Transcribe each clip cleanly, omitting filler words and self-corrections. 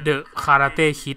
The Karate Kid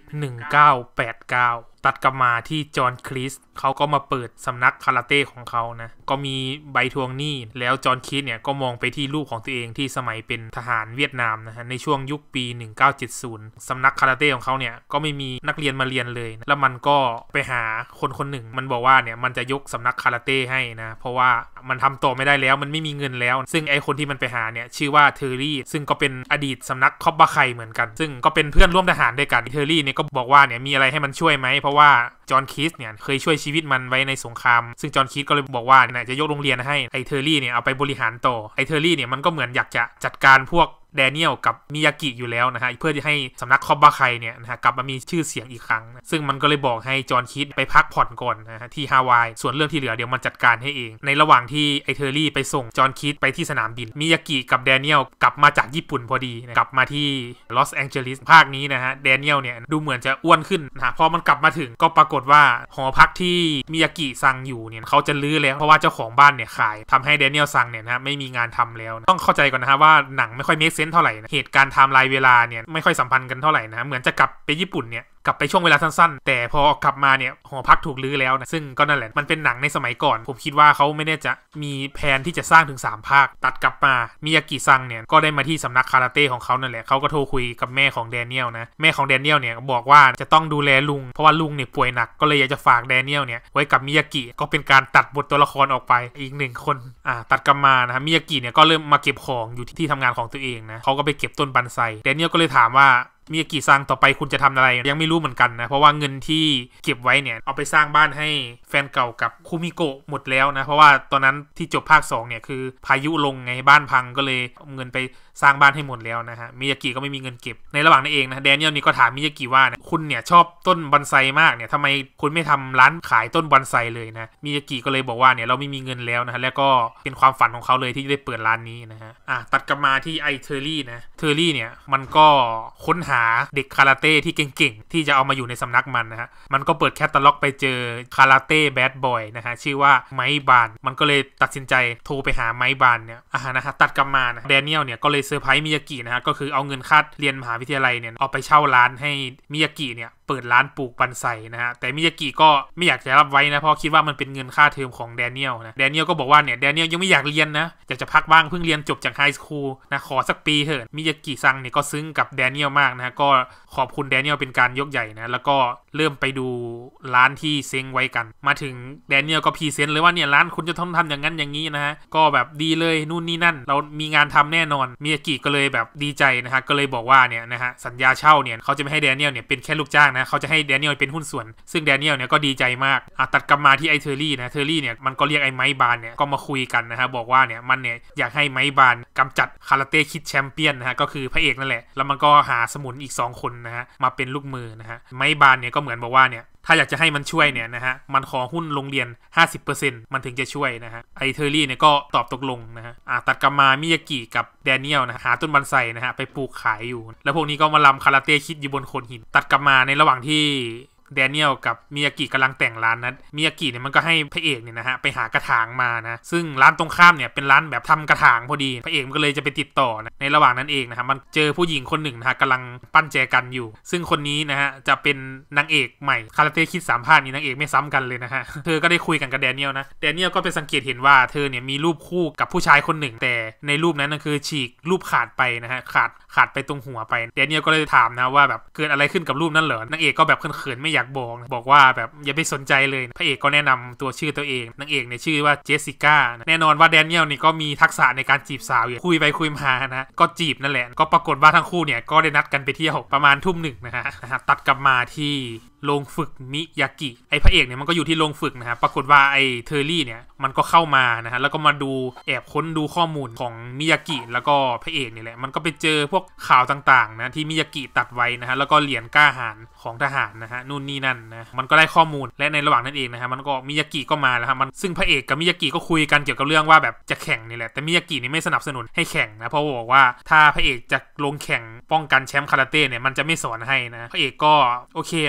1989ตัดกลับมาที่จอห์นคริสเขาก็มาเปิดสำนักคาราเต้ของเขานะก็มีใบทวงหนี้แล้วจอห์นคริสเนี่ยก็มองไปที่รูปของตัวเองที่สมัยเป็นทหารเวียดนามนะฮะในช่วงยุคปี1970สำนักคาราเต้ของเขาเนี่ยก็ไม่มีนักเรียนมาเรียนเลยนะแล้วมันก็ไปหาคนหนึ่งมันบอกว่าเนี่ยมันจะยกสำนักคาราเต้ให้นะเพราะว่ามันทำต่อไม่ได้แล้วมันไม่มีเงินแล้วซึ่งไอคนที่มันไปหาเนี่ยชื่อว่าเทอร์รี่ซึ่งก็เป็นอดีตสำนักคอบบาไคเหมือนกันซึ่งก็เป็นเพื่อนร่วมทหารด้วยกันเทอร์รี่เนี่ยก็บอกว่าเนี่ยมีอะไรให้มันช่วยไหมเพราะว่าจอห์นคริสเนี่ยเคยช่วยชีวิตมันไว้ในสงครามซึ่งจอห์นคริสก็เลยบอกว่าเนี่ยจะยกโรงเรียนให้ไอเทอร์รี่เนี่ยเอาไปบริหารต่อไอเทอร์รี่เนี่ยมันก็เหมือนอยากจะจัดการพวกแดเนียลกับมิยากิอยู่แล้วนะฮะเพื่อจะให้สำนักคอบบาไคเนี่ยนะฮะกลับมามีชื่อเสียงอีกครั้งนะซึ่งมันก็เลยบอกให้จอห์นคริสไปพักผ่อนก่อนนะฮะที่ฮาวายส่วนเรื่องที่เหลือเดี๋ยวมันจัดการให้เองในระหว่างที่ไอเทอร์รี่ไปส่งจอห์นคริสไปที่สนามบินมิยากิกับแดเนียลกลับมาจากญี่ปุ่นพอดีนะกลับมาที่ลอสแองเจลิสภาคนี้นะฮะแดเนียลเนี่ยดูเหมือนจะอ้วนขึ้นนะพอมันกลับมาถึงก็ปรากฏว่าหอพักที่มิยากิซังอยู่เนี่ยเขาจะลื้อแล้วเพราะว่าเจ้าของบ้านเนี่ยขายทำให้แดเนียลซังเนี่ยนะไม่มีงานทำแล้วต้องเข้าใจก่อนนะฮะว่าหนังไม่ค่อยเมคเซนส์เท่าไหร่นะเหตุการณ์ไทม์ไลน์เวลาเนี่ยไม่ค่อยสัมพันธ์กันเท่าไหร่นะเหมือนจะกลับไปญี่ปุ่นเนี่ยกลับไปช่วงเวลาสั้นๆแต่พอกลับมาเนี่ยหอพักถูกลื้อแล้วนะซึ่งก็นั่นแหละมันเป็นหนังในสมัยก่อนผมคิดว่าเขาไม่ได้จะมีแผนที่จะสร้างถึง3ภาคตัดกลับมามิยากิซังเนี่ยก็ได้มาที่สำนักคาราเต้ของเขานั่นแหละเขาก็โทรคุยกับแม่ของแดเนียลนะแม่ของแดเนียลเนี่ยบอกว่าจะต้องดูแลลุงเพราะว่าลุงเนี่ยป่วยหนักก็เลยอยากจะฝากแดเนียลเนี่ยไว้กับมิยากิก็เป็นการตัดบทตัวละครออกไปอีก1คนตัดกลับมานะมิยากิเนี่ยก็เริ่มมาเก็บของอยู่ที่ทำงานของตัวเองนะเขาก็ไปเก็บต้นบันไซแดเนียลก็เลยถามว่ามิยากิซังต่อไปคุณจะทำอะไรยังไม่รู้เหมือนกันนะเพราะว่าเงินที่เก็บไว้เนี่ยเอาไปสร้างบ้านให้แฟนเก่ากับคุมิโกะหมดแล้วนะเพราะว่าตอนนั้นที่จบภาค2เนี่ยคือพายุลงไงบ้านพังก็เลยเอาเงินไปสร้างบ้านให้หมดแล้วนะฮะมิยากิก็ไม่มีเงินเก็บในระหว่างนั้นเองนะแดเนียลนี่ก็ถามมิยากิว่าเนี่ยคุณเนี่ยชอบต้นบอนไซมากเนี่ยทำไมคุณไม่ทำร้านขายต้นบอนไซเลยนะมิยากิก็เลยบอกว่าเนี่ยเราไม่มีเงินแล้วนะฮะแล้วก็เป็นความฝันของเขาเลยที่จะได้เปิดร้านนี้นะฮะตัดกลับมาที่ไอเทอร์รี่นะเทอร์รี่เนี่ยมันก็ค้นหาเด็กคาราเต้ที่เก่งๆที่จะเอามาอยู่ในสำนักมันนะฮะมันก็เปิดแคตตาล็อกไปเจอคาราเต้แบดบอยนะฮะชื่อว่าไมค์บานมันก็เลยตัดสินใจโทรไปหาไมค์บานเนี่ยนะฮะตัดกลับมานะแดเนียลเนี่ยก็เลยเซอร์ไพรส์มิยากินะฮะก็คือเอาเงินค่าเรียนมหาวิทยาลัยเนี่ยเอาไปเช่าร้านให้มิยากิเนี่ยเปิดร้านปลูกบอนไซนะฮะแต่มิยากิก็ไม่อยากจะรับไว้นะเพราะคิดว่ามันเป็นเงินค่าเทอมของแดเนียลนะแดเนียลก็บอกว่าเนี่ยแดเนียลยังไม่อยากเรียนนะอยากจะพักบ้างเพิ่งเรียนจบจากไฮสคูลนะขอสักปีเถอะมิยากิซังเนี่ยก็ซึ้งกับแดเนียลมากนะก็ขอบคุณแดเนียลเป็นการยกใหญ่นะแล้วก็เริ่มไปดูร้านที่เซ้งไว้กันมาถึงแดเนียลก็พรีเซนต์เลยว่าเนี่ยร้านคุณจะต้องทำอย่างนั้นอย่างนี้นะฮะก็แบบดีเลยนู่นนี่นั่นเรามีงานทำแน่นอนมิยากิก็เลยแบบดีใจนะฮะก็เลยบอกว่าเนี่ยนะฮะสัญญาเช่าเนี่ยเขาจะไม่ให้แดเนียลเนี่ยเป็นแค่ลูกจ้างนะเขาจะให้แดเนียลเป็นหุ้นส่วนซึ่งแดเนียลเนี่ยก็ดีใจมากตัดกลับมาที่ไอเทอร์รี่นะเทอร์รี่เนี่ยมันก็เรียกไอ้ไมค์บานเนี่ยก็มาคุยกันนะฮะบอกว่าเนี่ยมันเนี่ยอยากให้ไมค์บานกำจัดคาราเต้คิดแชมเปี้ยนนะฮะก็คือพระเอกนั่นแหละแล้วมันก็หาสมุนอีก2คนนะฮะมาเป็นลูกมือนะฮะไมค์บานเนี่ยก็เหมือนบอกว่าเนี่ยถ้าอยากจะให้มันช่วยเนี่ยนะฮะมันขอหุ้นโรงเรียน 50% มันถึงจะช่วยนะฮะไอเทอร์รี่เนี่ยก็ตอบตกลงนะฮะตัดกลับมามิยากิกับแดเนียลนะหาต้นบอนไซนะฮะไปปลูกขายอยู่แล้วพวกนี้ก็มาลำคาราเต้คิดอยู่บนโขดหินตัดกลับมาในระหว่างที่แดเนียลกับมิยากิกำลังแต่งร้านนั้นมิยากิเนี่ยมันก็ให้พระเอกเนี่ยนะฮะไปหากระถางมานะซึ่งร้านตรงข้ามเนี่ยเป็นร้านแบบทำกระถางพอดีพระเอกมันก็เลยจะไปติดต่อนะในระหว่างนั้นเองนะฮะมันเจอผู้หญิงคนหนึ่งนะฮะกำลังปั้นแจกันอยู่ซึ่งคนนี้นะฮะจะเป็นนางเอกใหม่คาราเต้คิด3ภาคนี้นางเอกไม่ซ้ำกันเลยนะฮะเธอก็ได้คุยกันกับแดเนียลนะแดเนียลก็ไปสังเกตเห็นว่าเธอเนี่ยมีรูปคู่กับผู้ชายคนหนึ่งแต่ในรูปนั้นก็คือฉีกรูปขาดไปนะฮะขาดไปตรงหัวไปแดเนียลก็เลยถามนะว่าแบบเกิดอะไรขึ้นกับรูปนั้นเหรอนางเอกก็แบบเขินๆไม่อยากบอกว่าแบบอย่าไปสนใจเลยพระเอกก็แนะนำตัวชื่อตัวเองนางเอกเนี่ยชื่อว่าเจสสิก้าแน่นอนว่าแดเนียลนี่ก็มีทักษะในการจีบสาวอยู่คุยไปคุยมานะก็จีบนั่นแหละก็ปรากฏว่าทั้งคู่เนี่ยก็ได้นัดกันไปเที่ยวประมาณ 19:00 นะฮะตัดกลับมาที่โรงฝึกมิยากิไอพระเอกเนี่ยมันก็อยู่ที่โรงฝึกนะฮะปรากฏว่าไอเทอร์รี่เนี่ยมันก็เข้ามานะฮะแล้วก็มาดูแอบค้นดูข้อมูลของมิยากิแล้วก็พระเอกนี่แหละมันก็ไปเจอพวกข่าวต่างๆนะที่มิยากิตัดไว้นะฮะแล้วก็เหรียญกล้าหาญของทหารนะฮะนู่นนี่นั่นนะมันก็ได้ข้อมูลและในระหว่างนั้นเองนะฮะมันก็มิยากิก็มาแล้วครับมันซึ่งพระเอกกับมิยากิก็คุยกันเกี่ยวกับเรื่องว่าแบบจะแข่งนี่แหละแต่มิยากินี่ไม่สนับสนุนให้แข่งนะเพราะบอกว่าถ้าพระเอกจะลงแข่งป้องกันแชมป์คาราเต้เนี่ยมันจะไม่สอนให้นะพระเอกก็โอเคนะฮะก็ตัด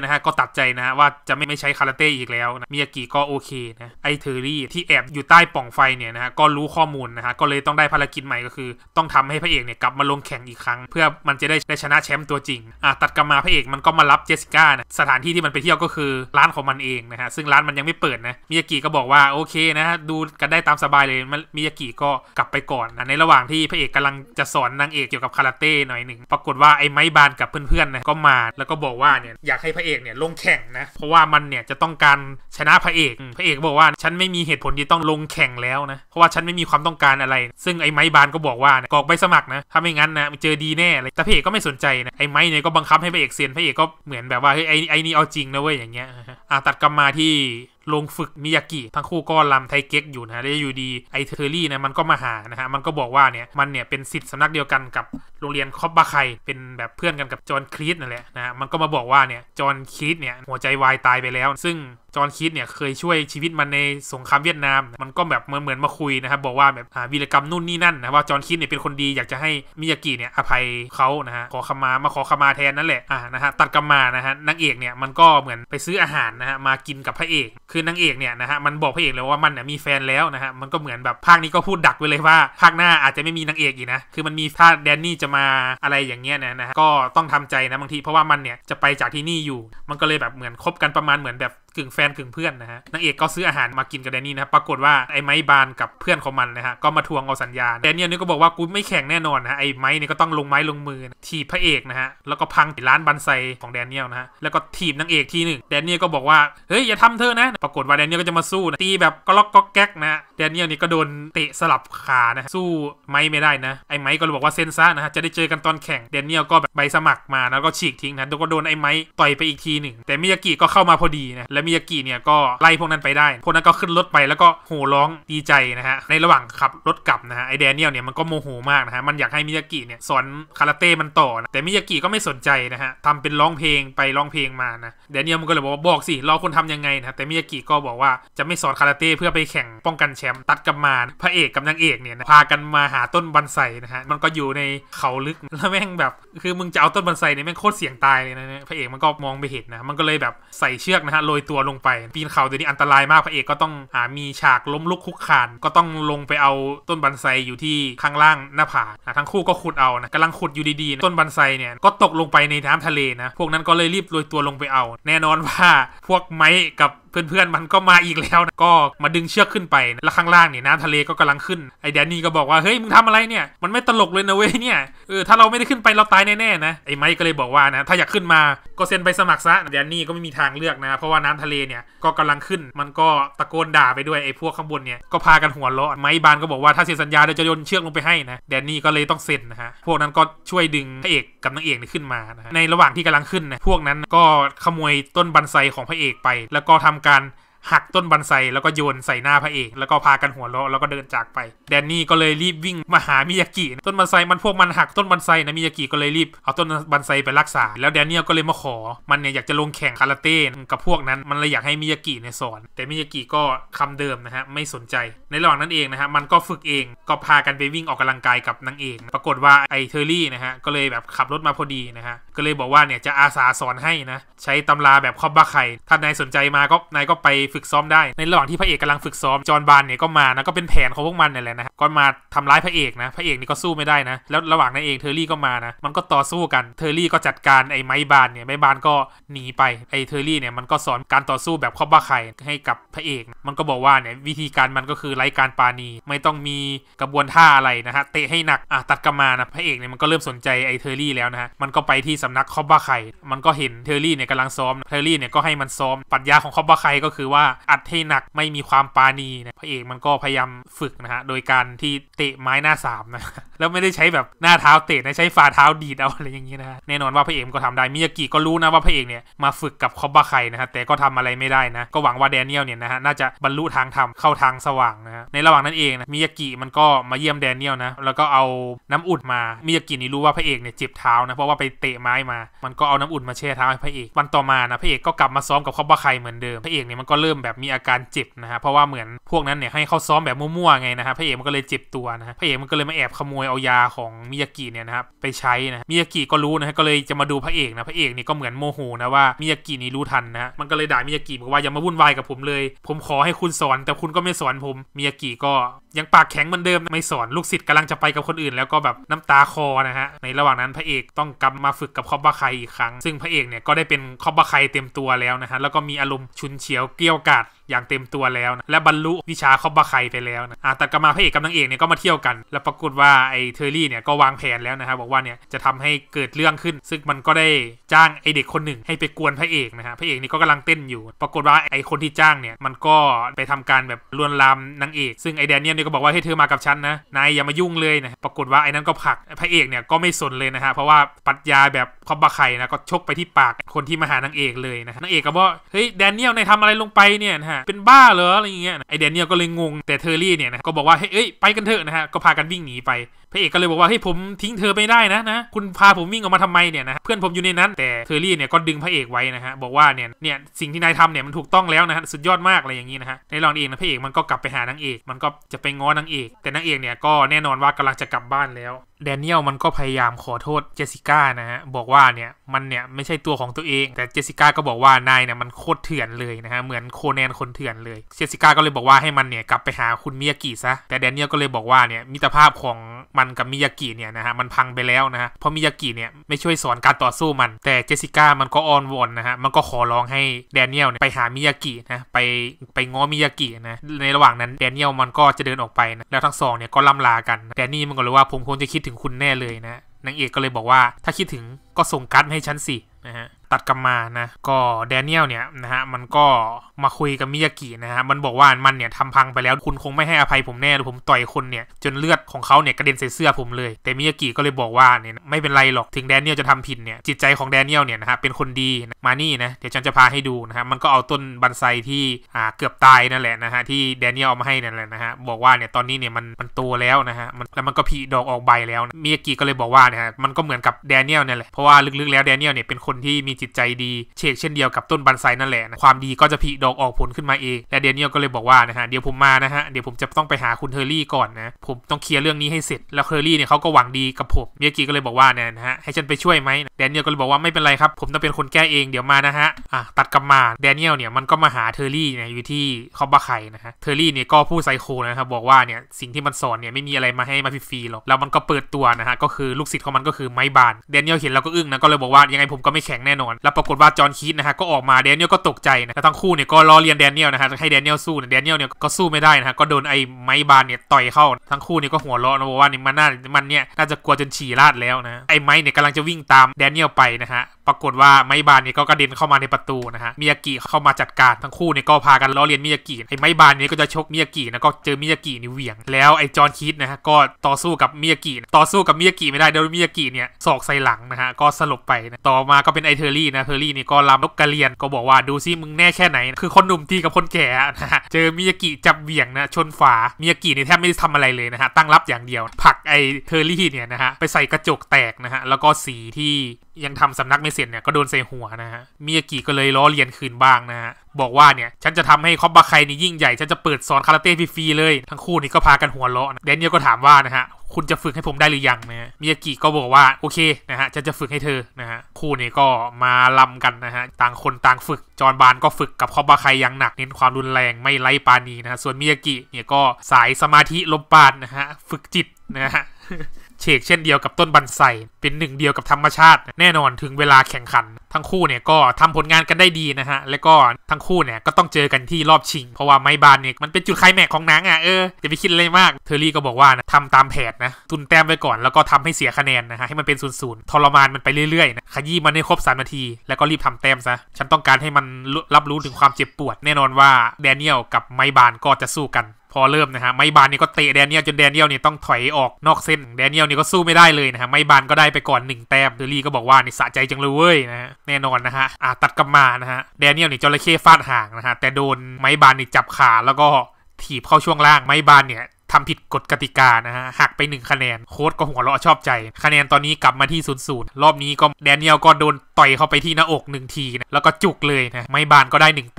ดใจนะว่าจะไม่ใช้คาราเต้อีกแล้วนะมิยากิก็โอเคนะไอเทอรี่ที่แอบอยู่ใต้ปล่องไฟเนี่ยนะฮะก็รู้ข้อมูลนะฮะก็เลยต้องได้ภารกิจใหม่ก็คือต้องทำให้พระเอกเนี่ยกลับมาลงแข่งอีกครั้งเพื่อมันจะได้ชนะแชมป์ตัวจริงตัดกลับมาพระเอกมันก็มารับเจสสิก้านะสถานที่ที่มันไปเที่ยวก็คือร้านของมันเองนะฮะซึ่งร้านมันยังไม่เปิดนะมิยากิก็บอกว่าโอเคนะฮะดูกันได้ตามสบายเลยมิยากิก็กลับไปก่อนนะในระหว่างที่พระเอกกำลังจะสอนนางเอกเกี่ยวกับคาราเต้หน่อยหนึ่งปรากฏว่าไอ้ไม้บานกับเพื่อนๆนะก็มาแล้วก็บอกว่าเนี่ยอยากให้พระเอกเนี่ยลงแข่งนะเพราะว่ามันเนี่ยจะต้องการชนะพระเอกบอกว่าฉันไม่มีเหตุผลที่ต้องลงแข่งแล้วนะเพราะว่าฉันไม่มีความต้องการอะไรซึ่งไอ้ไม้บานก็บอกว่ากรอกใบสมัครนะถ้าไม่งั้นนะเจอดีแน่เลยแต่พระเอกก็ไม่สนใจนะไอ้ไม้เนี่ยก็บังคับให้พระเอกเซ็นพระเอกก็เหมือนแบบว่าเฮ้ยไอ้นี่เอาจริงนะเว้ยอย่างเงี้ยตัดกลับมาที่ลงฝึกมิยากิทั้งคู่ก็ลำไทเก๊กอยู่นะแล้วอยู่ดีไอเทอรี่นะมันก็มาหานะฮะมันก็บอกว่าเนี่ยมันเนี่ยเป็นศิษย์สำนักเดียวกันกับโรงเรียนคอบบาไคเป็นแบบเพื่อนกันกับจอห์นคลีสนั่นแหละนะมันก็มาบอกว่าเนี่ยจอห์นคลีสเนี่ยหัวใจวายตายไปแล้วซึ่งจอห์นคลีสเนี่ยเคยช่วยชีวิตมันในสงครามเวียดนามมันก็แบบเหมือนมาคุยนะครับบอกว่าแบบวีรกรรมนู่นนี่นั่นนะว่าจอห์นคลีสเนี่ยเป็นคนดีอยากจะให้มิยากิเนี่ยอภัยเขานะฮะขอขมาแทนนั่นแหละนะฮะตัดกลับมานะฮะนางเอกเนี่ยมันก็เหมือนไปซื้ออาหารนะฮะมากินกับพระเอกคือนางเอกเนี่ยนะฮะมันบอกพระเอกเลยว่ามันเนี่ยมีแฟนแล้วนะฮะมันก็เหมือนแบบภาคนี้ก็พูดดักไว้เลยว่าภาคหน้าอาจจะไม่มีนางเอกอีกนะคือมันมีถ้าแดนนี่จะมาอะไรอย่างเงี้ยนะฮะก็ต้องทำใจนะบางทีเพราะว่ามันเนี่ยจะไปจากที่นี่อยู่มันก็เลยแบบเหมือนคบกันประมาณเหมือนแบบกึ่งแฟนกึ่งเพื่อนนะฮะนางเอกก็ซื้ออาหารมากินกับแดนนี่นะปรากฏว่าไอ้ไม้บานกับเพื่อนของมันนะฮะก็มาทวงเอาสัญญาแดนนี่ก็บอกว่ากูไม่แข่งแน่นอนนะไอ้ไม้เนี่ยก็ต้องลงไม้ลงมือถีบพระเอกนะฮะแล้วก็พังร้านบันไซของแดนนี่นะฮะแล้วก็ถีบนางเอกทีหนึ่งแดนนี่ก็บอกว่าเฮ้ยอย่าทำเธอนะปรากฏว่าแดนนี่ก็จะมาสู้นะตีแบบก็ล็อกก็แก๊กนะแดนนี่นี่ก็โดนเตะสลับขานะสู้ไม้ไม่ได้นะไอ้ไม้ก็เลยบอกว่าเซ็นซ่านะฮะจะได้เจอกันตอนแข่งแดนนี่ก็แบบใบสมัครมาแล้วก็ฉีกทิ้งนะแล้วก็โดนไอ้ไม้ต่อยไปอีกทีหนึ่งแต่มิยากิก็เข้ามาพอดีนะและมิยากิเนี่ยก็ไล่พวกนั้นไปได้พวกนั้นก็ขึ้นรถไปแล้วก็โห่ร้องดีใจนะฮะในระหว่างขับรถกลับนะฮะไอแดเนียลเนี่ยมันก็โมโหมากนะฮะมันอยากให้มิยากิเนี่ยสอนคาราเต้มันต่อนะแต่มิยากิก็ไม่สนใจนะฮะทำเป็นร้องเพลงไปร้องเพลงมานะแดเนียลมันก็เลยบอกว่าบอกสิเราคนทำยังไงนะแต่มิยากิก็บอกว่าจะไม่สอนคาราเต้เพื่อไปแข่งป้องกันแชมป์ตัดกับมาพระเอกกับนางเอกเนี่ยพากันมาหาต้นบันไซนะฮะมันก็อยู่ในเขาลึกแล้วแม่งแบบคือมึงจะเอาต้นบันไซเนี่ยแม่งโคตรเสี่ยงตายเลยนะพระเอกมันก็มองไปเห็นนะมันก็เลยแบบใส่เชือกนะฮะโรยตัวลงไปปีนเขาตัวนี้อันตรายมากพระเอกก็ต้องมีฉากล้มลุกคุกคานก็ต้องลงไปเอาต้นบันไซอยู่ที่ข้างล่างหน้าผาทั้งคู่ก็ขุดเอานะกำลังขุดอยู่ดีๆต้นบันไซเนี่ยก็ตกลงไปในน้ำทะเลนะพวกนั้นก็เลยรีบโรยตัวลงไปเอาแน่นอนว่าพวกไม้กับเพื่อนๆมันก็มาอีกแล้วนะก็มาดึงเชือกขึ้นไปนะแล้วข้างล่างเนี่ยน้ำทะเลก็กำลังขึ้นไอ้แดนนี่ก็บอกว่าเฮ้ยมึงทำอะไรเนี่ยมันไม่ตลกเลยนะเว้ยเนี่ยถ้าเราไม่ได้ขึ้นไปเราตายแน่ๆนะไอ้ไม้ก็เลยบอกว่านะถ้าอยากขึ้นมาก็เซ็นไปสมัครซะแดนนี่ก็ไม่มีทางเลือกนะเพราะว่าน้ำทะเลเนี่ยก็กำลังขึ้นมันก็ตะโกนด่าไปด้วยไอ้พวกข้างบนเนี่ยก็พากันหัวเราะไม้บานก็บอกว่าถ้าเซ็นสัญญาเดี๋ยวจะโยนเชือกลงไปให้นะแดนนี่ก็เลยต้องเซ็นนะฮะพวกนั้นก็ช่วยดึงพระเอกกับนางเอกขึ้นมานะในระหว่างที่กำลังขึ้นนะพวกนั้นก็ขโมยต้นบันไซของพระเอกไปแล้วก็ทำการหักต้นบันไซแล้วก็โยนใส่หน้าพระเอกแล้วก็พากันหัวเราะแล้วก็เดินจากไปแดนนี่ก็เลยรีบวิ่งมาหามิยากิต้นบันไซมันพวกมันหักต้นบันไซนะมิยากิก็เลยรีบเอาต้นบันไซไปรักษาแล้วแดนนี่ก็เลยมาขอมันเนี่ยอยากจะลงแข่งคาราเต้กับพวกนั้นมันเลยอยากให้มิยากิเนี่ยสอนแต่มิยากิก็คำเดิมนะฮะไม่สนใจในระหว่างนั้นเองนะฮะมันก็ฝึกเองก็พากันไปวิ่งออกกำลังกายกับนางเอกปรากฏว่าไอเทอรี่นะฮะก็เลยแบบขับรถมาพอดีนะฮะก็เลยบอกว่าเนี่ยจะอาสาสอนให้นะใช้ตำราแบบคอบบาไคถ้านายสนใจมาก็นายก็ไปฝึกซ้อมได้ในระหว่างที่พระเอกกำลังฝึกซ้อมจอห์นบานเนี่ยก็มานะก็เป็นแผนของพวกมันนี่แหละนะก็มาทำร้ายพระเอกนะพระเอกนี่ก็สู้ไม่ได้นะแล้วระหว่างนั้นเองเทอรี่ก็มานะมันก็ต่อสู้กันเทอรี่ก็จัดการไอ้ไม้บานเนี่ยไม้บานก็หนีไปไอ้เทอรี่เนี่ยมันก็สอนการต่อสู้แบบคอบบาไคให้กับพระเอกมันก็บอกว่าเนี่ยวิธีการมันก็คือไร้การปราณีไม่ต้องมีกระบวนท่าอะไรนะฮะเตะให้หนักตัดกลับมานะพระเอกเนี่ยมันก็เริ่มสนใจไอ้เทอรี่แล้วนะฮะมันก็ไปที่สำนักคอบบาไคมันก็เห็นเทอรี่เนี่ยกำลังซ้อมเทอรี่เนี่ยก็ให้มันซ้อมปรัชญาของคอบบาไคก็คือว่าอัดให้หนักไม่มีความปราณีนะพระเอกมันก็พยายามฝึกนะฮะโดยการที่เตะไม้หน้าสามนะแล้วไม่ได้ใช้แบบหน้าเท้าเตะนะใช้ฝ่าเท้าดีดเอาอะไรอย่างงี้นะแน่นอนว่าพระเอกก็ทำได้มิยากิก็รู้นะว่าพระเอกเนี่ยมาฝึกกับคอบบาไคนะฮะแต่ก็ทำอะไรไม่ได้นะก็หวังว่าแดเนียลเนี่ยนะฮะน่าจะบรรลุทางธรรมเข้าทางสว่างนะฮะในระหว่างนั้นเองนะมิยากิมันก็มาเยี่ยมแดเนียลนะแล้วก็เอาน้ำอุ่นมามิยากินี่รู้ว่าพระเอกเนี่ยเจ็บเท้านะเพราะว่าไปเตะไม้มามันก็เอาน้ำอุ่นมาแช่เท้าให้พระเอกวันต่อมานะพระเอกก็กลับมาซ้อมกับคอบบาไคเหมือนเดิมพระเอกเนี่ยมันก็เริ่ริ่มแบบมีอาการเจ็บนะฮะเพราะว่าเหมือนพวกนั้นเนี่ยให้เขาซ้อมแบบมั่วๆไงนะฮะพระเอกมันก็เลยเจ็บตัวนะฮะพระเอกมันก็เลยมาแอบขโมยเอายาของมิยากิเนี่ยนะครับไปใช้นะมิยากิก็รู้นะฮะก็เลยจะมาดูพระเอกนะพระเอกนี่ก็เหมือนโมโหนะว่ามิยากินี่รู้ทันนะมันก็เลยด่ามิยากิบอกว่าอย่ามาวุ่นวายกับผมเลยผมขอให้คุณสอนแต่คุณก็ไม่สอนผมมิยากิก็ยังปากแข็งเหมือนเดิมไม่สอนลูกศิษย์กำลังจะไปกับคนอื่นแล้วก็แบบน้ำตาคอนะฮะในระหว่างนั้นพระเอกต้องกลับมาฝึกกับคอบะไคอีกครั้งซึ่งพระเอกเนี่ยก็ได้เป็นคอบะไคเต็มตัวแล้วนะฮะแล้วก็มีอารมณ์ฉุนเฉียวเกรี้ยวกราดอย่างเต็มตัวแล้วนะและบรรลุวิชาคอบะไคไปแล้วนะแต่กลับมาพระเอกกับนางเอกเนี่ยก็มาเที่ยวกันแล้วปรากฏว่าไอ้เทอร์รี่เนี่ยก็วางแผนแล้วนะครับบอกว่าเนี่ยจะทำให้เกิดเรื่องขึ้นซึ่งมันก็ได้จ้างไอ้เด็กคนหนึ่งให้ไปกวนพระเอกนะฮะพระเอกนี่ก็กำลังเต้นอยู่ปรากฏว่าไอ้คนที่จ้างเนี่ยมันก็ไปทำการแบบลวนลามนางเอกซึ่งไอ้แดเนียลเนี่ยก็บอกว่าให้เธอมากับฉันนะนายอย่ามายุ่งเลยนะปรากฏว่าไอ้นั้นก็ผลักพระเอกเนี่ยก็ไม่สนเลยนะฮะเพราะว่าปรัชญาแบบคอบะไคนะก็ชกไปที่ปากคนที่มาหานางเอกเลยนะนางเอกก็บอกเฮ้ยแดเนียลนายทำอะไรลงไปเนี่ยนะฮะเป็นบ้าเหรออะไรอย่างเงี้ยไอ้แดเนียลก็เลยงงแต่เทอร์รี่เนี่ยนะก็บอกว่าเฮ้ยไปกันเถอะนะฮะก็พากันวิ่งหนีไปพระเอกก็เลยบอกว่าเฮ้ยผมทิ้งเธอไม่ได้นะคุณพาผมวิ่งออกมาทำไมเนี่ยนะเพื่อนผมอยู่ในนั้นแต่เทอร์รี่เนี่ยก็ดึงพระเอกไว้นะฮะบอกว่าเนี่ยสิ่งที่นายทำเนี่ยมันถูกต้องแล้วนะฮะสุดยอดมากอะไรอย่างงี้นะฮะในระหว่างเองนะพระเอกมันก็กลับไปหานางเอกมันก็จะไปง้อนางเอกแต่นางเอกเนี่ยก็แน่นอนว่ากำลังจะกลับบ้านแล้วแดเนียลมันก็พยายามขอโทษเจสสิก้านะฮะบอกว่าเนี่ยมันเนี่ยไม่ใช่ตัวของตัวเองแต่เจสสิก้าก็บอกว่านายเนี่ยมันโคตรเถื่อนเลยนะฮะเหมือนโคแนนคนเถื่อนเลยเจสสิก้าก็เลยบอกว่าให้มันเนี่ยกลับไปหาคุณมิยากิซะแต่แดเนียลก็เลยบอกว่าเนี่ยมิตรภาพของมันกับมิยากิเนี่ยนะฮะมันพังไปแล้วนะฮะเพราะมิยากิเนี่ยไม่ช่วยสอนการต่อสู้มันแต่เจสสิก้ามันก็อ้อนวอนนะฮะมันก็ขอร้องให้แดเนียลเนี่ยไปหามิยากินะไปง้อมิยากินะในระหว่างนั้นแดเนียลมันก็จะเดินออกไปนะแล้วทั้งสองเนี่ยก็ล่ำลากันแดนนี่มันก็เลยว่าผมคงจะคิดถึงคุณแน่เลยนะนางเอกก็เลยบอกว่าถ้าคิดถึงก็ส่งการ์ดให้ฉันสินะฮะตัดกลับมานะก็แดเนียลเนี่ยนะฮะมันก็มาคุยกับมิยากินะฮะมันบอกว่ามันเนี่ยทำพังไปแล้วคุณคงไม่ให้อภัยผมแน่หรือผมต่อยคนเนี่ยจนเลือดของเขาเนี่ยกระเด็นใส่เสื้อผมเลยแต่มิยากิก็เลยบอกว่าเนี่ยไม่เป็นไรหรอกถึงแดเนียลจะทำผิดเนี่ยจิตใจของแดเนียลเนี่ยนะฮะเป็นคนดีมานี่นะเดี๋ยวฉันจะพาให้ดูนะฮะมันก็เอาต้นบันไซที่เกือบตายนั่นแหละนะฮะที่แดเนียลเอามาให้นั่นแหละนะฮะบอกว่าเนี่ยตอนนี้เนี่ยมันโตแล้วนะฮะแล้วมันก็ผลิดอกออกใบแล้วมิยากิก็เลยบอกว่าเนี่ยมันก็เหมือนกับแดเนียลเนี่ยแหละเพราะว่าลึกๆแล้วแดเนียลเนี่ยเป็นคนที่มีจิตใจดีเช่นเดียวกับต้นบันไซนั่นแหละนะความดีก็จะผลิดอกออกผลขึ้นมาเองและแดเนียลก็เลยบอกว่านะฮะเดี๋ยวผมมานะฮะเดี๋ยวผมจะต้องไปหาคุณเทอร์รี่ก่อนนะผมต้องเคลียร์เรื่องนี้ให้เสร็จแล้วเทอร์รี่เนี่ยเขาก็หวังดีกับผมมิยากิก็เลยบอกว่าเนี่ยนะฮะให้ฉันไปช่วยไหมแดเนียลก็เลยบอกว่าไม่เป็นไรครับผมต้องเป็นคนแก้เองเดี๋ยวมานะฮะตัดกลับมาแดเนียลเนี่ยมันก็มาหาเทอร์รี่เนี่ยอยู่ที่คอบะไคนะฮะเทอร์รี่เนี่ยก็พูดไซโคนะครับบอกว่าเนี่ยสิ่งที่มันสอนเนี่ยไม่มีอะไรมาให้มาฟรีๆหรอกแล้วมันก็เปิดตัวนะฮะก็คือลูกศิษย์ของมันก็คือไม้บานแดเนียลเห็นแล้วก็อึ้งนะก็เลยบอกว่ายังไงผมก็ไม่แข็งแน่นอนแล้วปรากฏว่าจอห์นคีธนะฮะก็ออกมาแดเนียลก็ตกใจนะแล้วทั้งคู่เนี่ยก็ล้อเลียนแดเนียลนะฮะให้แดเนียลสู้แดเนียลเนี่ยก็สู้ไม่ได้นะฮะก็โดนไอ้ไม้บานเนี่ยต่อยเข้าทั้งคู่เนี่ยก็หัวเราะนะบอกว่านี่มันเนี่ยน่าจะกลัวจนฉี่ราดแล้วนะไอ้ไม้เนี่ยกำลังจะวิ่งตามแดเนียลไปนะฮะปรากฏว่าไม้บานเนี่ยก็กระเด็นเข้ามาในประตูนะฮะมิยากิเข้ามาจัดการทั้งคู่เนี่ยก็พากันล้อเลียนมิยากิไอ้ไม้บานเนี่ยก็จะชกมิยากินะก็เจอมิยากินี่เหวี่ยงแล้วไอ้จอห์นคีธนะฮะก็ต่อสู้กับมิยากิไม่ได้โดนมิยากิเนี่ยศอกใส่หลังนะฮะก็สลบไปนะต่อมาก็เป็นไอ้เทอร์รี่นะเทอร์รี่นี่ก็ลามนกกระเรียนก็บอกว่าดูซิมึงแน่แค่ไหนคือคนหนุ่มตีกับคนแก่นะฮะเจอมิยากิจับเหวี่ยงนะชนฝามิยากิเนี่ยแทบไม่ได้ทำอะไรเลยนะฮะตั้งรับอย่างเดียวผลักไอ้เทอร์รี่เนี่ยนะฮะไปใส่กระจกแตกนะฮะแล้วก็สีที่ยังทำสำนักไม่เสร็จเนี่ยก็โดนใส่หัวนะฮะมิยากิก็เลยล้อเลียนคืนบ้างนะฮะบอกว่าเนี่ยฉันจะทำให้คอบบะไคนี่ยิ่งใหญ่ฉันจะเปิดสอนคาราเต้ฟรีๆเลยทั้งคู่นี่ก็พากันหัวเราะแดเนียลก็ถามว่านะฮะคุณจะฝึกให้ผมได้หรือยังนะมิยากิก็บอกว่าโอเคนะฮะฉันจะฝึกให้เธอนะฮะคู่นี้ก็มาลำกันนะฮะต่างคนต่างฝึกจอห์นบานก็ฝึกกับคอบบะไคอย่างหนักเน้นความรุนแรงไม่ไร้ปราณีนะฮะส่วนมิยากิเนี่ยก็สายสมาธิลมปราณนะฮะฝึกจิตนะฮะเช่นเดียวกับต้นบันไซเป็นหนึ่งเดียวกับธรรมชาติแน่นอนถึงเวลาแข่งขันทั้งคู่เนี่ยก็ทำผลงานกันได้ดีนะฮะแล้วก็ทั้งคู่เนี่ยก็ต้องเจอกันที่รอบชิงเพราะว่าไม้บานเนี่ยมันเป็นจุดไคลแม็กซ์ของหนังอย่าไปคิดอะไรมากเทอร์รี่ก็บอกว่านะทำตามแผนนะตุนแต้มไว้ก่อนแล้วก็ทำให้เสียคะแนนนะฮะให้มันเป็น0-0ทรมานมันไปเรื่อยๆนะขยี้มันให้ครบ3 นาทีแล้วก็รีบทำแต้มซะฉันต้องการให้มันรับรู้ถึงความเจ็บปวดแน่นอนว่าแดเนียลกับไม้บานก็จะสู้กันพอเริ่มนะฮะไม้บานนี่ก็เตะแดเนียลจนแดเนียลนี่ต้องถอยออกนอกเส้นแดเนียลนี่ก็สู้ไม่ได้เลยนะฮะไม้บานก็ได้ไปก่อน1 แต้มเดอรี่ก็บอกว่านี่สะใจจังเลยเว้ยนะฮะแน่นอนนะฮะตัดกลับมานะฮะแดเนียลนี่จระเข้ฟาดหางนะฮะแต่โดนไม้บานนี่จับขาแล้วก็ถีบเข้าช่วงล่างไม้บานเนี่ยทำผิดกฎกติกานะฮะหักไป1 คะแนนโค้ชก็หัวเราะชอบใจคะแนนตอนนี้กลับมาที่0-0รอบนี้ก็แดเนียลก็โดนต่อยเข้าไปที่หน้าอก1 ทีนะแล้วก็จุกเลยนะไม้บานก็ได้1 แต้ม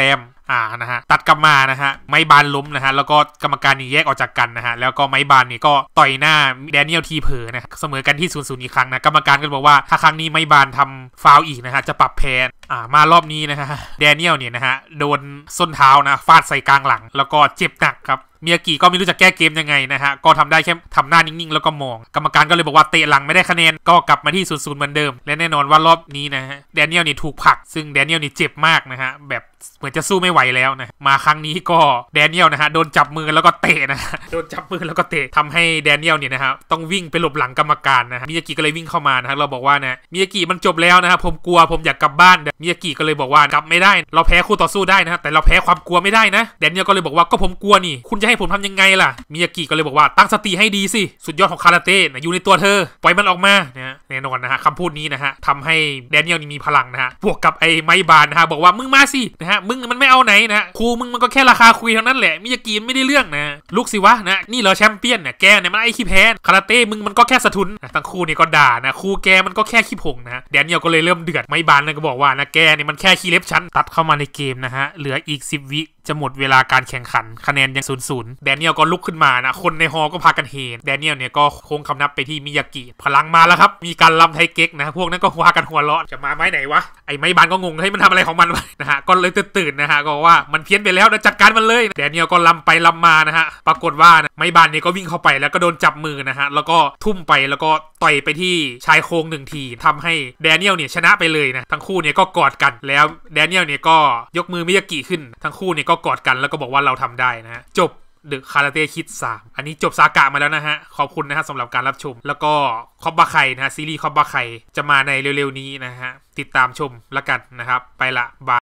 นะฮะตัดกลับมานะฮะไม้บานล้มนะฮะแล้วก็กรรมการนี่แยกออกจากกันนะฮะแล้วก็ไม้บานนี่ก็ต่อยหน้าแดเนียลทีเผอนะเสมอกันที่0-0อีกครั้งนะกรรมการก็บอกว่าถ้าครั้งนี้ไม้บานทำฟาวล์อีกนะฮะจะปรับแพ้มารอบนี้นะฮะแดเนียลเนี่ยนะฮะโดนส้นเท้านะฟาดใส่กลางหลังแล้วก็เจ็บหนักครับมิยากิก็ไม่รู้จะแก้เกมยังไงนะฮะก็ทำได้แค่ทำหน้านิ่งๆแล้วก็มองกรรมการก็เลยบอกว่าเตะหลังไม่ได้คะแนนก็กลับมาที่0-0เหมือนเดิมและแน่นอนว่ารอบนี้นะฮะแดเนียลนี่ถูกผลักซึ่งแดเนียลนี่เจ็บมากนะฮะแบบเหมือนจะสู้ไม่ไหวแล้วนะมาครั้งนี้ก็แดเนียลนะฮะโดนจับมือแล้วก็เตะนะโดนจับมือแล้วก็เตะทำให้แดเนียลเนี่ยนะฮะต้องวิ่งไปหลบหลังกรรมการนะฮะมิยากิก็เลยวิ่งเข้ามานะฮะเราบอกว่านะมิยากิมันจบแล้วนะฮะผมกลัวผมอยากกลับบ้านมิยากิก็เลยบอกว่ากลับไม่ได้เราแพ้คู่ต่อสู้ได้นะแต่เราแพ้ความกลัวไม่ได้นะแดเนียลก็เลยบอกว่าก็ผมกลัวนี่คุณจะให้ผมทำยังไงล่ะมิยากิก็เลยบอกว่าตั้งสติให้ดีสิสุดยอดของคาราเต้อยู่ในตัวเธอปล่อยมันออกมานะแน่นอนนะฮะคำพูดนี้นะฮะทำให้แดเนียลนี่มีพลังนะฮะบวกกับไอ้ไม้บานนะฮะบอกว่ามึงมาสินะฮะมึงมันไม่เอาไหนนะครูมึงมันก็แค่ราคาคุยเท่านั้นแหละมิยากิไม่ได้เรื่องนะลูกสิวะนะนี่เหรอแชมเปี้ยนเนี่ยแกเนี่ยมันไอ้ขี้แพ้คาราเต้มึงมันก็แค่สะทุนทั้งคู่นี่ก็ด่านะครูแกมันก็แค่ขี้ผงนะแดเนียลก็เลยเริ่มเดือดไม้บานเลยก็บอกว่านะแกเนี่ยมันแค่ขี้เล็บชั้นตัดเข้ามาในเกมนะฮะเหลืออีก10 วิจะหมดเวลาการแข่งขันคะแนนยัง0-0แดเนียลก็ลุกขึ้นมานะคนในฮอก็พากันเฮแดเนียลเนี่ยก็โค้งคำนับไปที่มิยากิพลังมาแล้วครับมีการลำไทเก๊กนะพวกนั้นก็พากันหัวเราะจะมาไม้ไหนวะไอ้ไม้บานก็งงให้มันทำอะไรของมันวะนะฮะก็เลยตื่นนะฮะก็ว่ามันเพี้ยนไปแล้วนะจัดการมันเลยแดเนียลก็ลำไปลำมานะฮะปรากฏว่านะไม้บานเนี่ยก็วิ่งเข้าไปแล้วก็โดนจับมือนะฮะแล้วก็ทุ่มไปแล้วก็ต่อยไปที่ชายโครง1 ทีทำให้แดเนียลเนี่ยชนะไปเลยนะทั้งคู่เนี่ยก็กอดกันแล้วแดเนียลเนี่ยก็ยกมือมิยากิขึ้นทั้งคู่เนี่ยก็กอดกันแล้วก็บอกว่าเราทำได้นะฮะจบเดอะคาราเต้คิด3อันนี้จบซากะมาแล้วนะฮะขอบคุณนะฮะสำหรับการรับชมแล้วก็คอบบาไคนะฮะซีรีส์คอบบาไคจะมาในเร็วๆนี้นะฮะติดตามชมแล้วกันนะครับไปละบาย